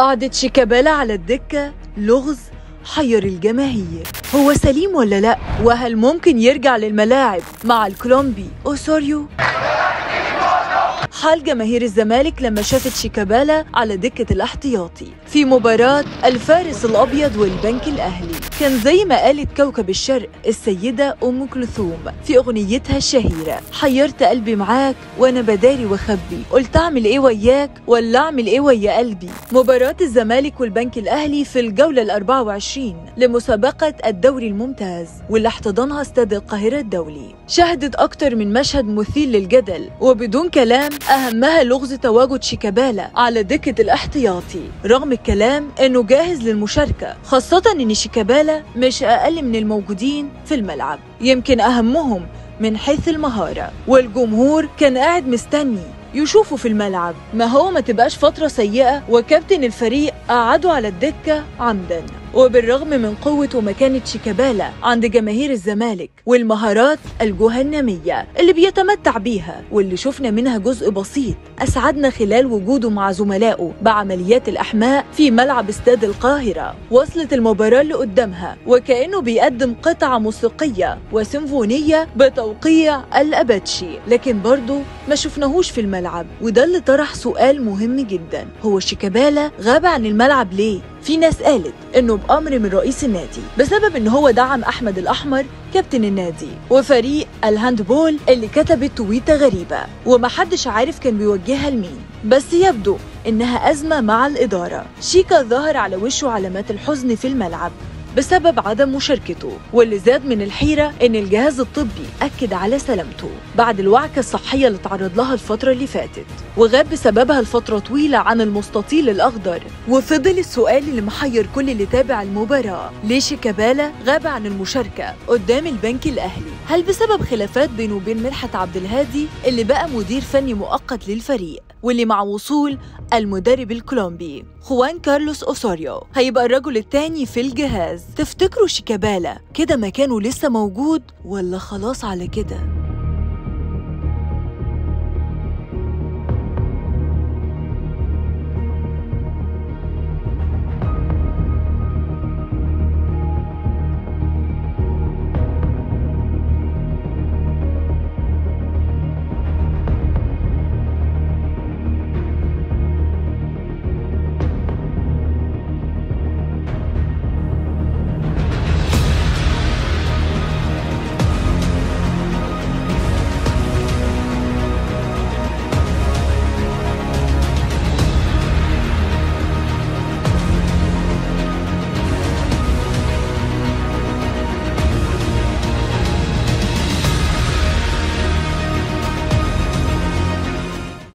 قعدة شيكابالا على الدكة لغز حير الجماهير. هو سليم ولا لأ؟ وهل ممكن يرجع للملاعب مع الكولومبي أوسوريو؟ حال جماهير الزمالك لما شافت شيكابالا على دكة الاحتياطي في مباراة الفارس الأبيض والبنك الأهلي. كان زي ما قالت كوكب الشرق السيدة أم كلثوم في أغنيتها الشهيرة: حيرت قلبي معاك وأنا بداري وخبي، قلت أعمل إيه وياك ولا أعمل إيه ويا قلبي. مباراة الزمالك والبنك الأهلي في الجولة ال24 لمسابقة الدوري الممتاز واللي احتضنها استاد القاهرة الدولي شهدت أكتر من مشهد مثير للجدل، وبدون كلام أهمها لغز تواجد شيكابالا على دكة الاحتياطي رغم الكلام إنه جاهز للمشاركة، خاصة إن شيكابالا مش أقل من الموجودين في الملعب، يمكن أهمهم من حيث المهارة، والجمهور كان قاعد مستني يشوفوا في الملعب. ما هو ما تبقاش فترة سيئة وكابتن الفريق قعدوا على الدكة عمدا. وبالرغم من قوة ومكانة شيكابالا عند جماهير الزمالك والمهارات الجهنمية اللي بيتمتع بيها واللي شفنا منها جزء بسيط أسعدنا خلال وجوده مع زملائه بعمليات الأحماء في ملعب استاد القاهرة، وصلت المباراة اللي قدامها وكأنه بيقدم قطعة موسيقية وسيمفونية بتوقيع الأباتشي، لكن برضه ما شفناهوش في الملعب. وده اللي طرح سؤال مهم جدا: هو شيكابالا غاب عن الملعب ليه؟ في ناس قالت انه بأمر من رئيس النادي بسبب ان هو دعم احمد الاحمر كابتن النادي وفريق الهاندبول، اللي كتبت تويته غريبه ومحدش عارف كان بيوجهها لمين، بس يبدو انها ازمه مع الاداره. شيكا ظهر على وشه علامات الحزن في الملعب بسبب عدم مشاركته، واللي زاد من الحيرة إن الجهاز الطبي أكد على سلامته بعد الوعكة الصحية اللي تعرض لها الفترة اللي فاتت، وغاب بسببها لفترة طويلة عن المستطيل الأخضر. وفضل السؤال اللي محير كل اللي تابع المباراة: ليه شيكابالا غاب عن المشاركة قدام البنك الأهلي؟ هل بسبب خلافات بينه وبين مدحت عبد الهادي اللي بقى مدير فني مؤقت للفريق، واللي مع وصول المدرب الكولومبي خوان كارلوس أوسوريو هيبقى الرجل الثاني في الجهاز؟ تفتكروا شيكابالا كده مكانه لسه موجود ولا خلاص على كده؟